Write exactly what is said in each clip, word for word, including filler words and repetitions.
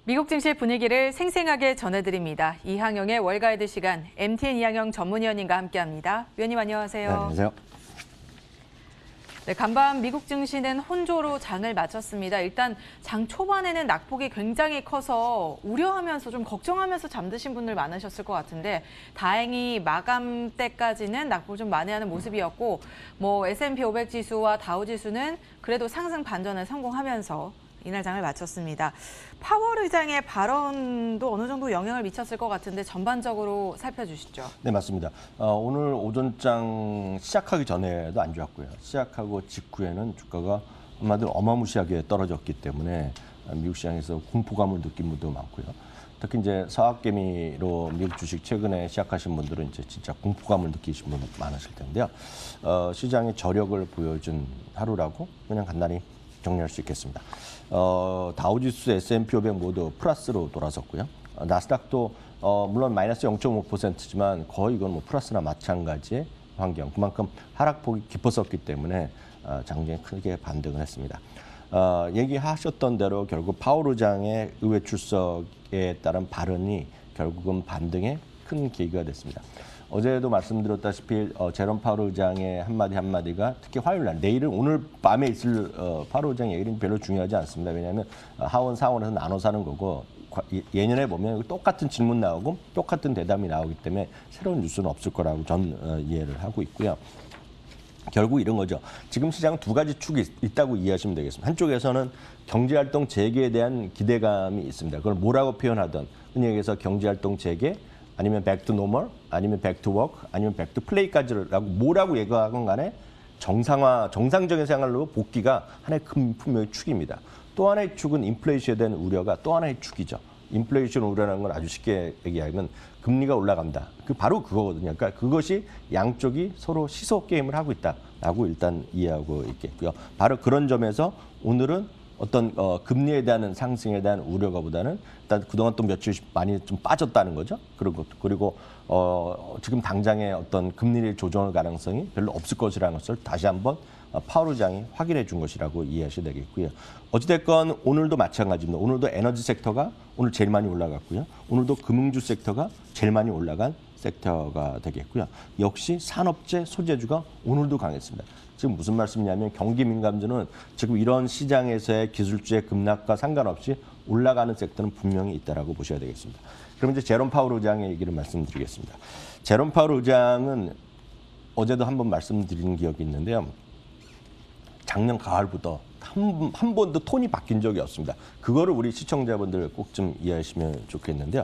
미국 증시 분위기를 생생하게 전해드립니다. 이항영의 월가이드 시간, 엠티엔 이항영 전문위원님과 함께합니다. 위원님 안녕하세요. 네, 안녕하세요. 네, 간밤 미국 증시는 혼조로 장을 마쳤습니다. 일단 장 초반에는 낙폭이 굉장히 커서 우려하면서 좀 걱정하면서 잠드신 분들 많으셨을 것 같은데 다행히 마감 때까지는 낙폭을 좀 만회하는 모습이었고 뭐 에스 앤 피 오백 지수와 다우 지수는 그래도 상승 반전을 성공하면서 이날 장을 마쳤습니다. 파월 의장의 발언도 어느 정도 영향을 미쳤을 것 같은데 전반적으로 살펴주시죠. 네, 맞습니다. 어, 오늘 오전장 시작하기 전에도 안 좋았고요. 시작하고 직후에는 주가가 한마디로 어마무시하게 떨어졌기 때문에 미국 시장에서 공포감을 느낀 분도 많고요. 특히 이제 서학개미로 미국 주식 최근에 시작하신 분들은 이제 진짜 공포감을 느끼신 분 많으실 텐데요. 어, 시장의 저력을 보여준 하루라고 그냥 간단히 정리할 수 있겠습니다. 어, 다우지수, 에스 앤 피 오백 모두 플러스로 돌아섰고요. 어, 나스닥도 어, 물론 마이너스 영 점 오 퍼센트지만 거의 이건 뭐 플러스나 마찬가지의 환경. 그만큼 하락폭이 깊었었기 때문에 어, 장중에 크게 반등을 했습니다. 어, 얘기하셨던 대로 결국 파월 의장의 의회 출석에 따른 발언이 결국은 반등에 큰 계기가 됐습니다. 어제도 말씀드렸다시피 어, 제롬 파월 의장의 한마디 한마디가 특히 화요일 날, 내일은 오늘 밤에 있을 어, 파월 의장 얘기는 별로 중요하지 않습니다. 왜냐하면 어, 하원, 상원에서 나눠 사는 거고 예년에 보면 똑같은 질문 나오고 똑같은 대답이 나오기 때문에 새로운 뉴스는 없을 거라고 전 어, 이해를 하고 있고요. 결국 이런 거죠. 지금 시장은 두 가지 축이 있다고 이해하시면 되겠습니다. 한쪽에서는 경제활동 재개에 대한 기대감이 있습니다. 그걸 뭐라고 표현하든 흔히 얘기해서 경제활동 재개, 아니면 back to normal, 아니면 back to work, 아니면 back to play까지라고 뭐라고 얘기하건 간에 정상화, 정상적인 생활로 복귀가 하나의 큰 분명히 축입니다. 또 하나의 축은 인플레이션에 대한 우려가 또 하나의 축이죠. 인플레이션 우려라는 건 아주 쉽게 얘기하면 금리가 올라간다. 그 바로 그거거든요. 그러니까 그것이 양쪽이 서로 시소 게임을 하고 있다라고 일단 이해하고 있겠고요. 바로 그런 점에서 오늘은 어떤 어, 금리에 대한 상승에 대한 우려가보다는 일단 그동안 또 며칠 많이 좀 빠졌다는 거죠. 그리고 그리고 어, 지금 당장의 어떤 금리를 조정할 가능성이 별로 없을 것이라는 것을 다시 한번 파월 의장이 확인해 준 것이라고 이해하셔야 되겠고요. 어찌됐건 오늘도 마찬가지입니다. 오늘도 에너지 섹터가 오늘 제일 많이 올라갔고요. 오늘도 금융주 섹터가 제일 많이 올라간 섹터가 되겠고요. 역시 산업재, 소재주가 오늘도 강했습니다. 지금 무슨 말씀이냐면 경기 민감주는 지금 이런 시장에서의 기술주의 급락과 상관없이 올라가는 섹터는 분명히 있다라고 보셔야 되겠습니다. 그럼 이제 제롬 파월 의장의 얘기를 말씀드리겠습니다. 제롬 파월 의장은 어제도 한번 말씀드린 기억이 있는데요. 작년 가을부터 한, 한 번도 톤이 바뀐 적이 없습니다. 그거를 우리 시청자분들 꼭 좀 이해하시면 좋겠는데요.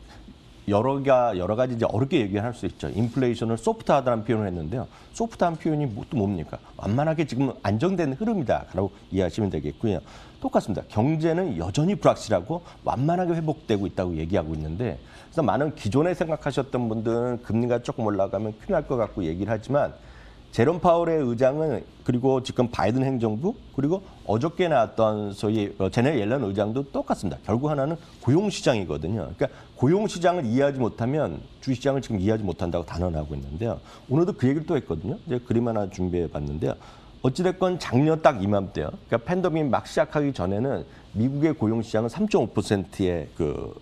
여러, 가, 여러 가지 이제 어렵게 얘기할 수 있죠. 인플레이션을 소프트하다는 표현을 했는데요. 소프트한 표현이 또 뭡니까? 완만하게 지금 안정된 흐름이다라고 이해하시면 되겠고요. 똑같습니다. 경제는 여전히 불확실하고 완만하게 회복되고 있다고 얘기하고 있는데 그래서 많은 기존에 생각하셨던 분들은 금리가 조금 올라가면 큰일 날 것 같고 얘기를 하지만 제롬 파월의 의장은 그리고 지금 바이든 행정부 그리고 어저께 나왔던 소위 제네 옐런 의장도 똑같습니다. 결국 하나는 고용시장이거든요. 그러니까 고용시장을 이해하지 못하면 주식시장을 지금 이해하지 못한다고 단언하고 있는데요. 오늘도 그 얘기를 또 했거든요. 이제 그림 하나 준비해 봤는데요. 어찌됐건 작년 딱 이맘때요. 그러니까 팬데믹 막 시작하기 전에는 미국의 고용시장은 삼 점 오 퍼센트의 그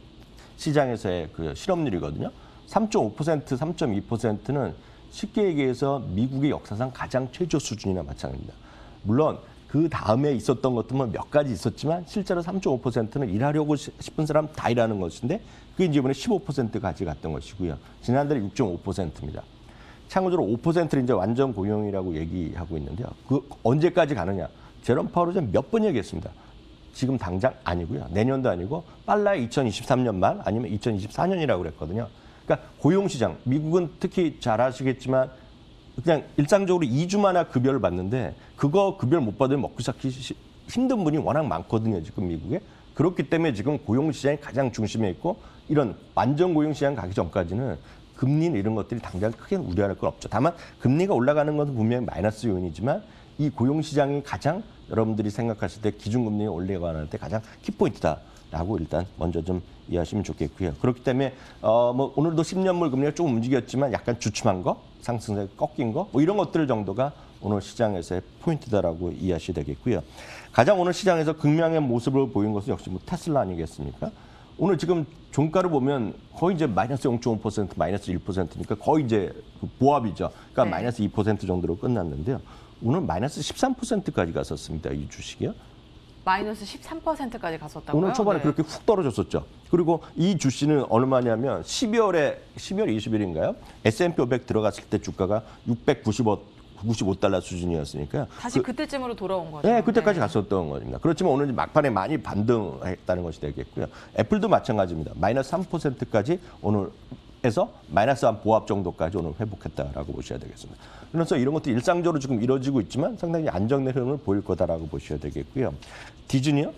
시장에서의 그 실업률이거든요. 삼 점 오 퍼센트, 삼 점 이 퍼센트는 쉽게 얘기해서 미국의 역사상 가장 최저 수준이나 마찬가지입니다. 물론 그 다음에 있었던 것들은 몇 가지 있었지만 실제로 삼 점 오 퍼센트는 일하려고 싶은 사람 다 일하는 것인데 그게 이제 이번에 십오 퍼센트까지 갔던 것이고요. 지난달에 육 점 오 퍼센트입니다. 참고적으로 오 퍼센트를 이제 완전 고용이라고 얘기하고 있는데요. 그 언제까지 가느냐? 제롬 파월 의장 몇 번 얘기했습니다. 지금 당장 아니고요. 내년도 아니고 빨라야 이천이십삼 년 말 아니면 이천이십사 년이라고 그랬거든요. 그러니까 고용시장, 미국은 특히 잘 아시겠지만 그냥 일상적으로 이 주마다 급여를 받는데 그거 급여를 못 받으면 먹고 살기 힘든 분이 워낙 많거든요, 지금 미국에. 그렇기 때문에 지금 고용시장이 가장 중심에 있고 이런 완전 고용시장 가기 전까지는 금리는 이런 것들이 당장 크게 우려할 건 없죠. 다만 금리가 올라가는 것은 분명히 마이너스 요인이지만 이 고용시장이 가장 여러분들이 생각하실 때 기준금리가 올라가는 때 가장 키포인트다. 라고 일단 먼저 좀 이해하시면 좋겠고요. 그렇기 때문에 어 뭐 오늘도 십 년물 금리가 조금 움직였지만 약간 주춤한 거, 상승세 꺾인 거, 뭐 이런 것들 정도가 오늘 시장에서의 포인트다라고 이해하셔야 되겠고요. 가장 오늘 시장에서 극명한 모습을 보인 것은 역시 뭐 테슬라 아니겠습니까? 오늘 지금 종가를 보면 거의 이제 마이너스 영 점 오 퍼센트, 마이너스 일 퍼센트니까 거의 이제 그 보합이죠. 그러니까 네. 마이너스 이 퍼센트 정도로 끝났는데요. 오늘 마이너스 십삼 퍼센트까지 갔었습니다. 이 주식이요. 마이너스 십삼 퍼센트까지 갔었다고요? 오늘 초반에 네. 그렇게 훅 떨어졌었죠. 그리고 이 주식은 얼마냐면 십이월에 십이월 이십 일인가요? 에스 앤 피 오백 들어갔을 때 주가가 육백구십오 달러 수준이었으니까 다시 그, 그때쯤으로 돌아온 거죠. 네, 그때까지 네. 갔었던 겁니다. 그렇지만 오늘 막판에 많이 반등했다는 것이 되겠고요. 애플도 마찬가지입니다. 마이너스 삼 퍼센트까지 오늘에서 마이너스 한 보합 정도까지 오늘 회복했다라고 보셔야 되겠습니다. 그래서 이런 것도 일상적으로 지금 이루어지고 있지만 상당히 안정된 흐름을 보일 거다라고 보셔야 되겠고요. 디즈니요?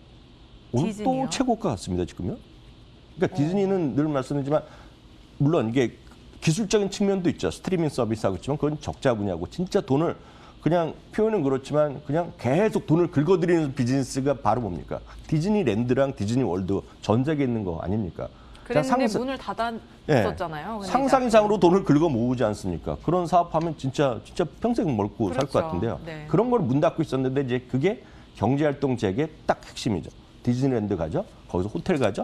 오늘 디즈니요? 또 최고가 같습니다, 지금요. 그러니까 어. 디즈니는 늘 말씀드리지만 물론 이게 기술적인 측면도 있죠. 스트리밍 서비스하고 있지만 그건 적자 분야고 진짜 돈을 그냥 표현은 그렇지만 그냥 계속 돈을 긁어들이는 비즈니스가 바로 뭡니까? 디즈니랜드랑 디즈니월드 전 세계에 있는 거 아닙니까? 그냥 그랬는데 상상- 문을 예, 닫았었잖아요. 근데 상상 이제 이상으로 돈을 긁어 모으지 않습니까? 그런 사업하면 진짜 진짜 평생 먹고 살 그렇죠. 것 같은데요. 네. 그런 걸 문 닫고 있었는데 이제 그게 경제활동 재개의 딱 핵심이죠. 디즈니랜드 가죠. 거기서 호텔 가죠.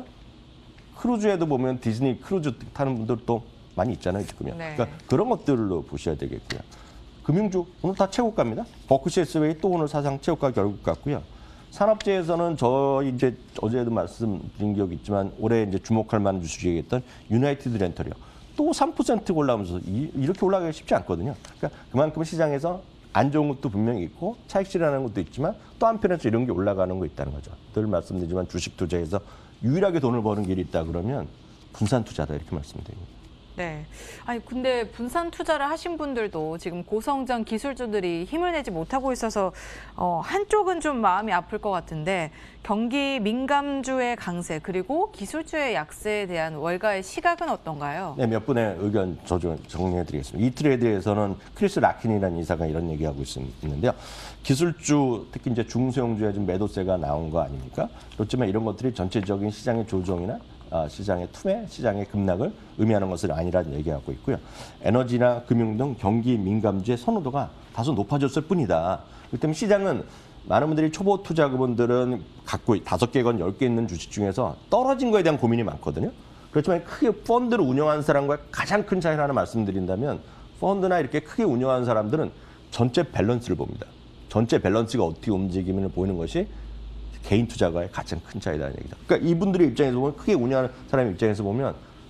크루즈에도 보면 디즈니 크루즈 타는 분들 또 많이 있잖아요, 지금요. 네. 그러니까 그런 것들로 보셔야 되겠고요. 금융주 오늘 다 최고가입니다. 버크셔 해서웨이 또 오늘 사상 최고가 결국 갔고요. 산업재에서는 저 이제 어제도 말씀드린 기억이 있지만 올해 이제 주목할 만한 주식이었던 유나이티드 렌털이요. 또 삼 퍼센트 올라오면서 이, 이렇게 올라가기 쉽지 않거든요. 그러니까 그만큼 시장에서 안 좋은 것도 분명히 있고 차익실현하는 것도 있지만 또 한편에서 이런 게 올라가는 거 있다는 거죠. 늘 말씀드리지만 주식 투자에서 유일하게 돈을 버는 길이 있다 그러면 분산 투자다 이렇게 말씀드립니다. 네. 아니 근데 분산 투자를 하신 분들도 지금 고성장 기술주들이 힘을 내지 못하고 있어서 어, 한쪽은 좀 마음이 아플 것 같은데 경기 민감주의 강세 그리고 기술주의 약세에 대한 월가의 시각은 어떤가요? 네, 몇 분의 의견 저 좀 정리해드리겠습니다. 이 트레이드에서는 크리스 라킨이라는 이사가 이런 얘기하고 있는데요. 기술주, 특히 이제 중소형주에 좀 매도세가 나온 거 아닙니까? 그렇지만 이런 것들이 전체적인 시장의 조정이나 어, 시장의 투매, 시장의 급락을 의미하는 것은 아니라는 얘기하고 있고요. 에너지나 금융 등 경기 민감주의 선호도가 다소 높아졌을 뿐이다. 그렇기 때문에 시장은 많은 분들이 초보 투자금분들은 갖고 다섯 개건 열 개 있는 주식 중에서 떨어진 거에 대한 고민이 많거든요. 그렇지만 크게 펀드를 운영하는 사람과 가장 큰 차이를 하나 말씀드린다면 펀드나 이렇게 크게 운영하는 사람들은 전체 밸런스를 봅니다. 전체 밸런스가 어떻게 움직이면 보이는 것이 개인 투자가의 가장 큰 차이라는 얘기다. 그러니까 이분들의 입장에서 보면 크게 운영하는 사람의 입장에서 보면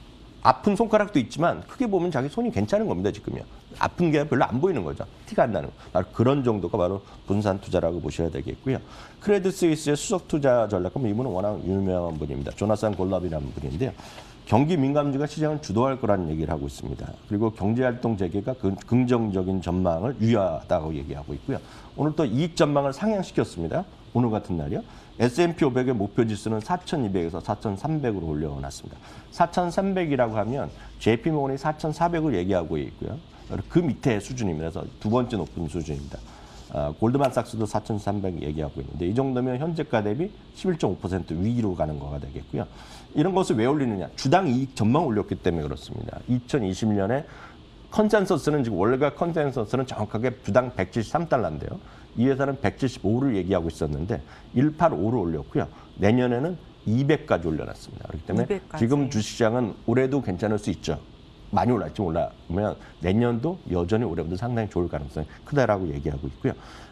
아픈 손가락도 있지만 크게 보면 자기 손이 괜찮은 겁니다, 지금요. 아픈 게 별로 안 보이는 거죠. 티가 안 나는 거. 바로 그런 정도가 바로 분산 투자라고 보셔야 되겠고요. 크레딧 스위스의 수석 투자 전략가는 이분은 워낙 유명한 분입니다. 조나산 골랍이라는 분인데요. 경기 민감주가 시장을 주도할 거라는 얘기를 하고 있습니다. 그리고 경제활동 재개가 긍정적인 전망을 유효하다고 얘기하고 있고요. 오늘 또 이익 전망을 상향시켰습니다. 오늘 같은 날이요. 에스 앤 피 오백의 목표 지수는 사천이백에서 사천삼백으로 올려놨습니다. 사천삼백이라고 하면 제이피모건이 사천사백을 얘기하고 있고요. 그 밑에 수준입니다. 그래서 두 번째 높은 수준입니다. 아, 골드만삭스도 사천삼백 얘기하고 있는데 이 정도면 현재가 대비 십일 점 오 퍼센트 위로 가는 거가 되겠고요. 이런 것을 왜 올리느냐? 주당 이익 전망 올렸기 때문에 그렇습니다. 이천이십 년에 컨센서스는 지금 월가 컨센서스는 정확하게 주당 백칠십삼 달러인데요. 이 회사는 백칠십오를 얘기하고 있었는데 백팔십오를 올렸고요. 내년에는 이백까지 올려놨습니다. 그렇기 때문에 이백까지. 지금 주식시장은 올해도 괜찮을 수 있죠. 많이 올랐지 올라오면 내년도 여전히 올해보다 상당히 좋을 가능성이 크다라고 얘기하고 있고요.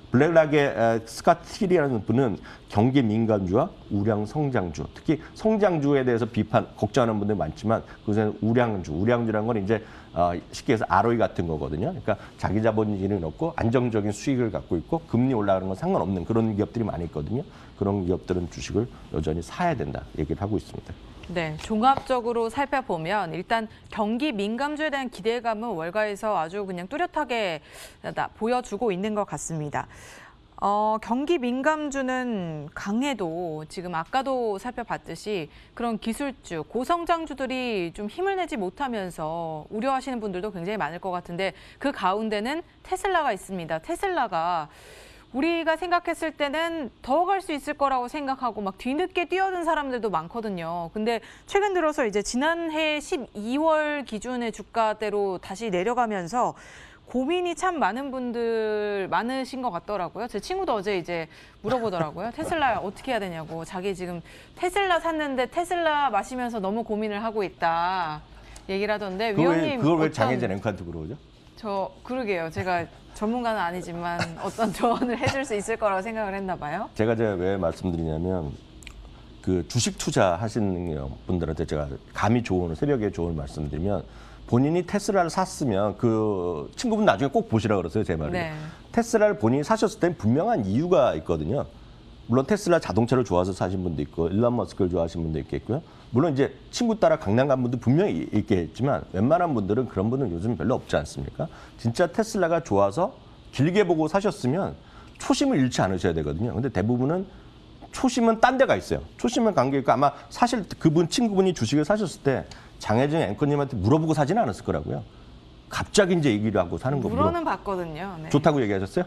블랙락의 스카틸이라는 분은 경기 민감주와 우량 성장주, 특히 성장주에 대해서 비판, 걱정하는 분들이 많지만 그것은 우량주, 우량주라는 건 이제 어, 쉽게 해서 알 오 이 같은 거거든요. 그러니까 자기 자본이 높고 안정적인 수익을 갖고 있고 금리 올라가는 건 상관없는 그런 기업들이 많이 있거든요. 그런 기업들은 주식을 여전히 사야 된다 얘기를 하고 있습니다. 네, 종합적으로 살펴보면 일단 경기 민감주에 대한 기대감은 월가에서 아주 그냥 뚜렷하게 나- 보여주고 있는 것 같습니다. 어, 경기 민감주는 강해도 지금 아까도 살펴봤듯이 그런 기술주, 고성장주들이 좀 힘을 내지 못하면서 우려하시는 분들도 굉장히 많을 것 같은데 그 가운데는 테슬라가 있습니다. 테슬라가 우리가 생각했을 때는 더 갈 수 있을 거라고 생각하고 막 뒤늦게 뛰어든 사람들도 많거든요. 근데 최근 들어서 이제 지난해 십이월 기준의 주가대로 다시 내려가면서 고민이 참 많은 분들 많으신 것 같더라고요. 제 친구도 어제 이제 물어보더라고요. 테슬라 어떻게 해야 되냐고. 자기 지금 테슬라 샀는데 테슬라 마시면서 너무 고민을 하고 있다. 얘기를 하던데 그걸 왜, 위원님 그걸 왜 어떤- 장혜진 앵커한테 물어보죠? 저 그러게요. 제가 전문가는 아니지만 어떤 조언을 해줄 수 있을 거라고 생각을 했나 봐요. 제가 제가 왜 말씀드리냐면 그 주식 투자 하시는 분들한테 제가 감히 조언을 새벽에 조언을 말씀드리면 본인이 테슬라를 샀으면 그 친구분 나중에 꼭 보시라 그러세요, 제 말을. 네. 테슬라를 본인이 사셨을 땐 분명한 이유가 있거든요. 물론 테슬라 자동차를 좋아서 사신 분도 있고 일론 머스크를 좋아하시는 분도 있겠고요. 물론 이제 친구 따라 강남 간 분도 분명히 있겠지만 웬만한 분들은 그런 분은 요즘 별로 없지 않습니까? 진짜 테슬라가 좋아서 길게 보고 사셨으면 초심을 잃지 않으셔야 되거든요. 근데 대부분은 초심은 딴 데가 있어요. 초심은 관계 있고 아마 사실 그분 친구분이 주식을 사셨을 때 장혜진 앵커님한테 물어보고 사지는 않았을 거라고요. 갑자기 이제 얘기를 하고 사는 거 물어. 물어는 봤거든요. 네. 좋다고 얘기하셨어요?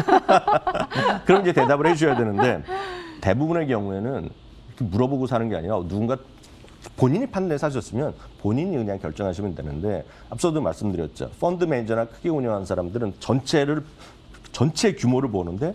그럼 이제 대답을 해주셔야 되는데 대부분의 경우에는 이렇게 물어보고 사는 게 아니라 누군가 본인이 판단해 사셨으면 본인이 그냥 결정하시면 되는데 앞서도 말씀드렸죠. 펀드 매니저나 크게 운영하는 사람들은 전체를 전체 규모를 보는데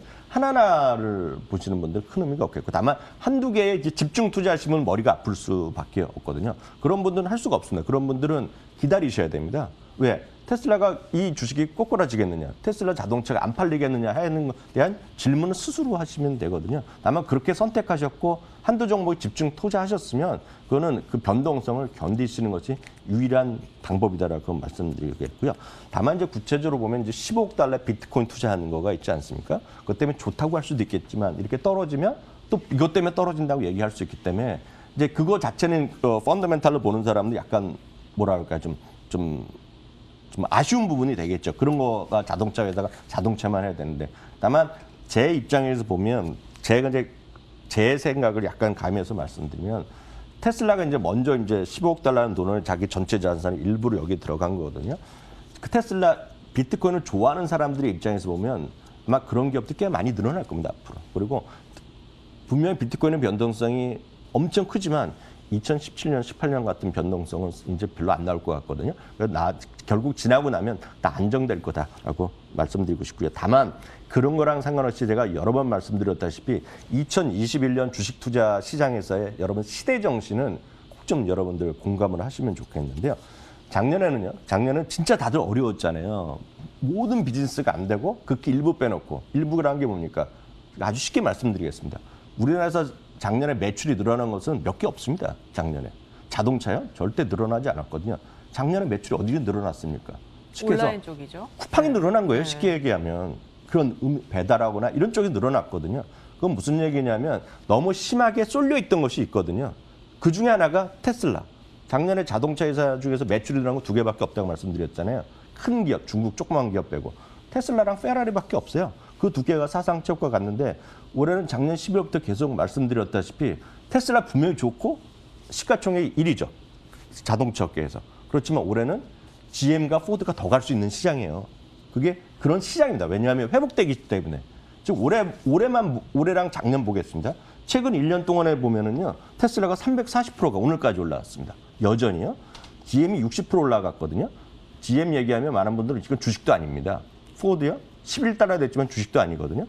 하나하나를 보시는 분들 큰 의미가 없겠고 다만 한두 개에 이제 집중 투자하시면 머리가 아플 수밖에 없거든요. 그런 분들은 할 수가 없습니다. 그런 분들은 기다리셔야 됩니다. 왜? 테슬라가 이 주식이 꼬꾸라지겠느냐, 테슬라 자동차가 안 팔리겠느냐 하는 것에 대한 질문을 스스로 하시면 되거든요. 다만 그렇게 선택하셨고 한두 종목에 집중 투자하셨으면 그거는 그 변동성을 견디시는 것이 유일한 방법이다라고 말씀드리겠고요. 다만 이제 구체적으로 보면 이제 십오억 달러 비트코인 투자하는 거가 있지 않습니까? 그것 때문에 좋다고 할 수도 있겠지만 이렇게 떨어지면 또 이것 때문에 떨어진다고 얘기할 수 있기 때문에 이제 그거 자체는 어, 펀더멘탈로 보는 사람들 약간 뭐랄까 좀 좀 좀 아쉬운 부분이 되겠죠. 그런 거가 자동차에다가 자동차만 해야 되는데 다만 제 입장에서 보면 제가 이제 제 생각을 약간 가미해서 말씀드리면 테슬라가 이제 먼저 이제 십오억 달러라는 돈을 자기 전체 자산의 일부로 여기 들어간 거거든요. 그 테슬라 비트코인을 좋아하는 사람들의 입장에서 보면 아마 그런 기업들이 꽤 많이 늘어날 겁니다 앞으로. 그리고 분명히 비트코인의 변동성이 엄청 크지만 이천십칠 년, 십팔 년 같은 변동성은 이제 별로 안 나올 것 같거든요. 그래서 나 결국 지나고 나면 다 안정될 거다라고 말씀드리고 싶고요. 다만 그런 거랑 상관없이 제가 여러 번 말씀드렸다시피 이천이십일 년 주식 투자 시장에서의 여러분 시대 정신은 꼭 좀 여러분들 공감을 하시면 좋겠는데요. 작년에는요. 작년은 진짜 다들 어려웠잖아요. 모든 비즈니스가 안 되고 극히 일부 빼놓고 일부라는 게 뭡니까? 아주 쉽게 말씀드리겠습니다. 우리나라에서 작년에 매출이 늘어난 것은 몇 개 없습니다. 작년에. 자동차요? 절대 늘어나지 않았거든요. 작년에 매출이 어디에 늘어났습니까? 쉽게 해서 온라인 쪽이죠. 쿠팡이 늘어난 거예요. 네. 쉽게 얘기하면. 그런 음, 배달하거나 이런 쪽이 늘어났거든요. 그건 무슨 얘기냐면 너무 심하게 쏠려 있던 것이 있거든요. 그 중에 하나가 테슬라. 작년에 자동차 회사 중에서 매출이 늘어난 거 두 개밖에 없다고 말씀드렸잖아요. 큰 기업, 중국 조그만 기업 빼고. 테슬라랑 페라리밖에 없어요. 그 두 개가 사상 최고가 갔는데 올해는 작년 십일월부터 계속 말씀드렸다시피 테슬라 분명히 좋고 시가총액이 일 위죠. 자동차 업계에서. 그렇지만 올해는 지엠과 포드가 더 갈 수 있는 시장이에요. 그게 그런 시장입니다. 왜냐하면 회복되기 때문에. 지금 올해, 올해만, 올해랑 작년 보겠습니다. 최근 일 년 동안에 보면은요, 테슬라가 삼백사십 퍼센트가 오늘까지 올라왔습니다. 여전히요. 지엠이 육십 퍼센트 올라갔거든요. 지엠 얘기하면 많은 분들은 이건 주식도 아닙니다. 포드요? 십일 달러 됐지만 주식도 아니거든요.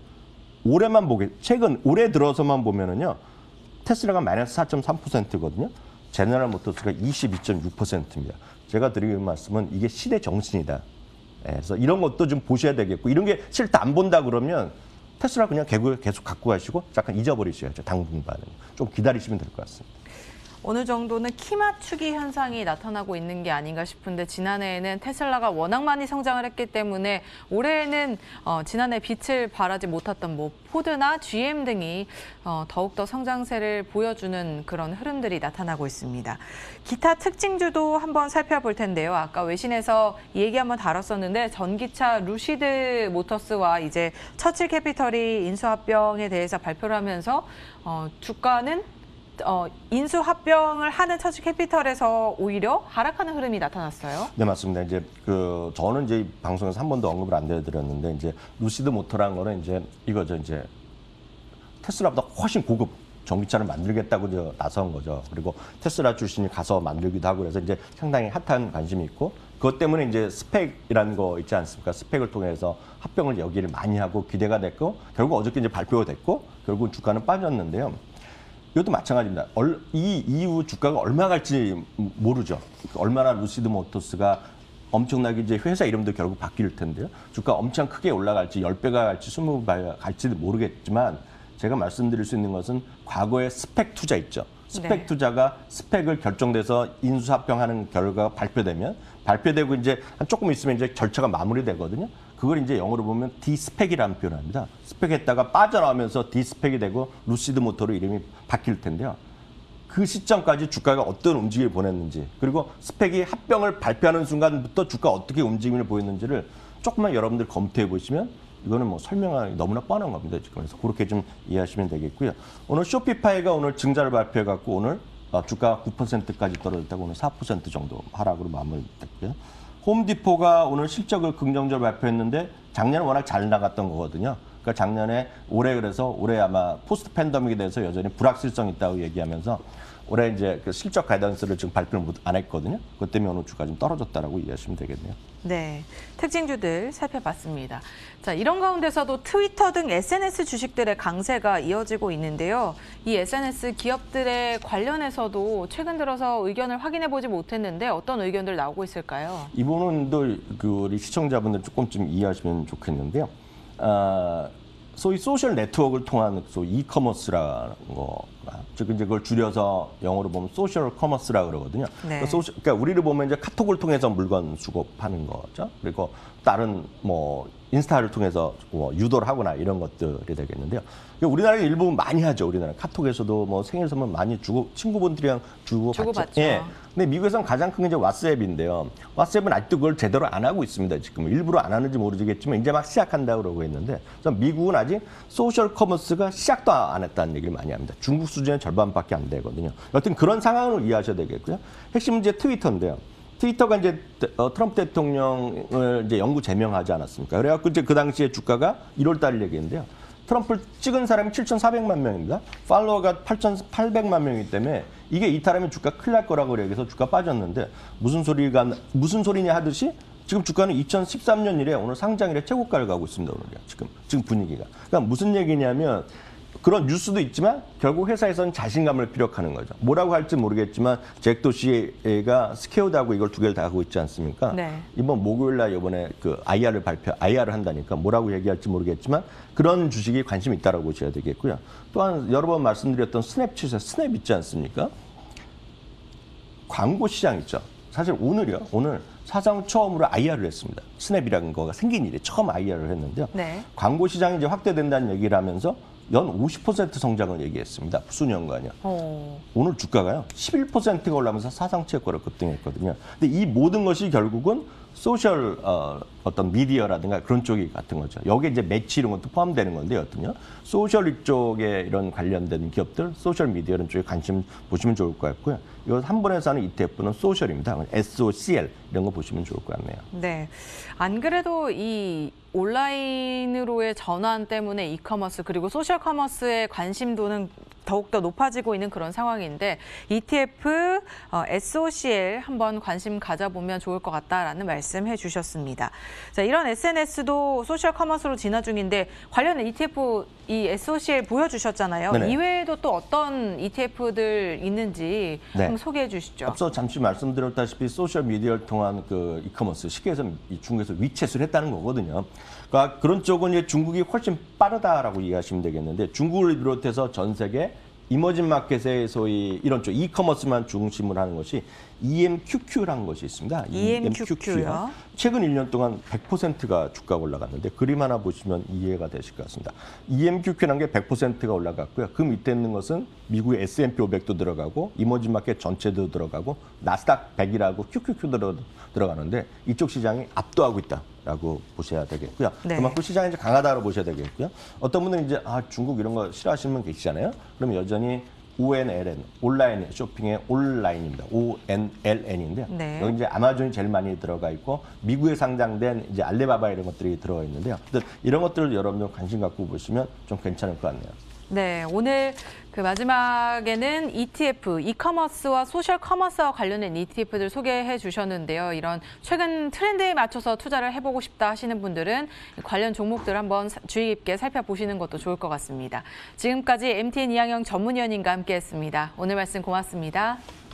올해만 보게, 최근, 올해 들어서만 보면은요, 테슬라가 마이너스 사 점 삼 퍼센트거든요. 제너럴 모터스가 이십이 점 육 퍼센트입니다. 제가 드리는 말씀은 이게 시대 정신이다. 그래서 이런 것도 좀 보셔야 되겠고, 이런 게 실제 안 본다 그러면 테슬라 그냥 계속 갖고 가시고 잠깐 잊어버리셔야죠. 당분간은. 좀 기다리시면 될 것 같습니다. 어느 정도는 키 맞추기 현상이 나타나고 있는 게 아닌가 싶은데 지난해에는 테슬라가 워낙 많이 성장을 했기 때문에 올해에는 어, 지난해 빛을 발하지 못했던 뭐 포드나 지엠 등이 어, 더욱더 성장세를 보여주는 그런 흐름들이 나타나고 있습니다. 기타 특징주도 한번 살펴볼 텐데요. 아까 외신에서 이 얘기 한번 다뤘었는데 전기차 루시드 모터스와 이제 처칠 캐피털이 인수합병에 대해서 발표를 하면서 어, 주가는 어, 인수합병을 하는 처치 캐피털에서 오히려 하락하는 흐름이 나타났어요. 네, 맞습니다. 이제 그 저는 이제 방송에서 한 번도 언급을 안 드렸는데 이제 루시드 모터라는 거는 이제 이거죠. 이제 테슬라보다 훨씬 고급 전기차를 만들겠다고 이제 나선 거죠. 그리고 테슬라 출신이 가서 만들기도 하고 그래서 이제 상당히 핫한 관심이 있고 그것 때문에 이제 스펙이라는 거 있지 않습니까? 스펙을 통해서 합병을 여기를 많이 하고 기대가 됐고 결국 어저께 이제 발표가 됐고 결국 주가는 빠졌는데요. 이것도 마찬가지입니다. 얼, 이 이후 주가가 얼마 갈지 모르죠. 얼마나 루시드 모터스가 엄청나게 이제 회사 이름도 결국 바뀔 텐데요. 주가 엄청 크게 올라갈지 십 배가 갈지 이십 배가 갈지도 모르겠지만 제가 말씀드릴 수 있는 것은 과거의 스펙 투자 있죠. 스펙 네. 투자가 스펙을 결정돼서 인수합병하는 결과가 발표되면 발표되고 이제 한 조금 있으면 이제 절차가 마무리되거든요. 그걸 이제 영어로 보면 디스펙이라는 표현을 합니다. 스펙했다가 빠져나오면서 디스펙이 되고 루시드 모터로 이름이 바뀔 텐데요. 그 시점까지 주가가 어떤 움직임을 보냈는지 그리고 스펙이 합병을 발표하는 순간부터 주가 어떻게 움직임을 보였는지를 조금만 여러분들 검토해 보시면 이거는 뭐 설명하기 너무나 뻔한 겁니다. 지금 그래서 그렇게 좀 이해하시면 되겠고요. 오늘 쇼피파이가 오늘 증자를 발표해 갖고 오늘 주가 구 퍼센트까지 떨어졌다고 오늘 사 퍼센트 정도 하락으로 마무리됐고요. 홈디포가 오늘 실적을 긍정적으로 발표했는데 작년에 워낙 잘 나갔던 거거든요. 그러니까 작년에 올해 그래서 올해 아마 포스트 팬데믹에 대해서 여전히 불확실성이 있다고 얘기하면서 올해 이제 그 실적 가이던스를 지금 발표를 안 했거든요. 그것 때문에 오늘 주가 좀 떨어졌다라고 이해하시면 되겠네요. 네, 특징주들 살펴봤습니다. 자, 이런 가운데서도 트위터 등 에스엔에스 주식들의 강세가 이어지고 있는데요. 이 에스엔에스 기업들의 관련해서도 최근 들어서 의견을 확인해 보지 못했는데 어떤 의견들 나오고 있을까요? 이 부분도 그 우리 시청자분들 조금 좀 이해하시면 좋겠는데요. 아, 소위 소셜 네트워크를 통한 소위 이커머스라는 거, 즉 이제 그걸 줄여서 영어로 보면 소셜 커머스라 그러거든요. 네. 그러니까, 소셜, 그러니까 우리를 보면 이제 카톡을 통해서 물건 수급하는 거죠. 그리고 다른 뭐 인스타를 통해서 뭐 유도를 하거나 이런 것들이 되겠는데요. 우리나라에 일부 많이 하죠. 우리나라 카톡에서도 뭐 생일 선물 많이 주고 친구분들이랑 주고 주고받죠. 예. 근데 미국에서는 가장 큰 게 이제 왓츠앱인데요. 왓츠앱은 아직도 그걸 제대로 안 하고 있습니다. 지금 일부러 안 하는지 모르겠지만 이제 막 시작한다고 그러고 있는데 그래서 미국은 아직 소셜 커머스가 시작도 안 했다는 얘기를 많이 합니다. 중국 수준의 절반밖에 안 되거든요. 여튼 그런 상황을 이해하셔야 되겠고요. 핵심은 이제 트위터인데요. 트위터가 이제 트럼프 대통령을 이제 영구 제명하지 않았습니까? 그래갖고 이제 그 당시에 주가가 일월 달 얘기인데요. 트럼프를 찍은 사람이 칠천사백만 명입니다. 팔로워가 팔천팔백만 명이기 때문에 이게 이탈하면 주가 큰일 날 거라고 얘기해서 주가 빠졌는데 무슨 소리가 무슨 소리냐 하듯이 지금 주가는 이천십삼 년 이래 오늘 상장일에 최고가를 가고 있습니다. 오늘 지금 지금 분위기가. 그러니까 무슨 얘기냐면 그런 뉴스도 있지만 결국 회사에서는 자신감을 피력하는 거죠. 뭐라고 할지 모르겠지만 잭 도시가 스퀘어드하고 이걸 두 개를 다 하고 있지 않습니까? 네. 이번 목요일 날 이번에 그 아이알을 발표, 아이알을 한다니까 뭐라고 얘기할지 모르겠지만 그런 주식이 관심이 있다라고 보셔야 되겠고요. 또한 여러 번 말씀드렸던 스냅챗의 스냅 있지 않습니까? 광고 시장 있죠. 사실 오늘이요. 오늘 사상 처음으로 아이알을 했습니다. 스냅이라는 거가 생긴 일에 처음 아이알을 했는데요. 네. 광고 시장이 이제 확대된다는 얘기를 하면서 연 오십 퍼센트 성장을 얘기했습니다. 수년간이요. 오. 오늘 주가가요. 십일 퍼센트가 올라오면서 사상 최고로 급등했거든요. 근데 이 모든 것이 결국은 소셜 어, 어떤 미디어라든가 그런 쪽이 같은 거죠. 여기에 이제 매치 이런 것도 포함되는 건데 여튼요. 소셜 이쪽에 이런 관련된 기업들, 소셜 미디어 이런 쪽에 관심 보시면 좋을 것 같고요. 이거 한 번에서 하는 이티에프는 소셜입니다. 에스오씨엘 이런 거 보시면 좋을 것 같네요. 네. 안 그래도 이 온라인으로의 전환 때문에 이커머스 그리고 소셜 커머스의 관심도는 더욱더 높아지고 있는 그런 상황인데 이티에프 어, 에스오씨엘 한번 관심 가져보면 좋을 것 같다라는 말씀해 주셨습니다. 자, 이런 에스엔에스도 소셜 커머스로 진화 중인데 관련된 이티에프 이 에스오씨엘 보여주셨잖아요. 네네. 이외에도 또 어떤 이티에프들 있는지 네. 한번 소개해 주시죠. 앞서 잠시 말씀드렸다시피 소셜 미디어를 통한 그 이커머스 쉽게 해서 중국에서 위챗을 했다는 거거든요. 그러니까 그런 쪽은 이제 중국이 훨씬 빠르다라고 이해하시면 되겠는데 중국을 비롯해서 전 세계 이머징 마켓의 소위 이런 쪽 이커머스만 중심으로 하는 것이 이엠큐큐라는 것이 있습니다. 이엠큐큐요? 최근 일 년 동안 백 퍼센트가 주가가 올라갔는데 그림 하나 보시면 이해가 되실 것 같습니다. 이엠큐큐라는 게 백 퍼센트가 올라갔고요. 그 밑에 있는 것은 미국의 에스앤피 오백도 들어가고 이머징 마켓 전체도 들어가고 나스닥 백이라고 큐큐큐 들어, 들어가는데 이쪽 시장이 압도하고 있다라고 보셔야 되겠고요. 네. 그만큼 시장이 이제 강하다고 보셔야 되겠고요. 어떤 분들은 이제 아, 중국 이런 거 싫어하시는 분 계시잖아요. 그럼 여전히 오엔엘엔, 온라인 쇼핑의 온라인입니다. 오엔엘엔인데요. 네. 여기 이제 아마존이 제일 많이 들어가 있고 미국에 상장된 이제 알리바바 이런 것들이 들어가 있는데요. 이런 것들을 여러분들 관심 갖고 보시면 좀 괜찮을 것 같네요. 네, 오늘 그 마지막에는 이티에프, 이커머스와 소셜 커머스와 관련된 이티에프들 소개해 주셨는데요. 이런 최근 트렌드에 맞춰서 투자를 해보고 싶다 하시는 분들은 관련 종목들 한번 주의 깊게 살펴보시는 것도 좋을 것 같습니다. 지금까지 엠티엔 이항영 전문위원님과 함께했습니다. 오늘 말씀 고맙습니다.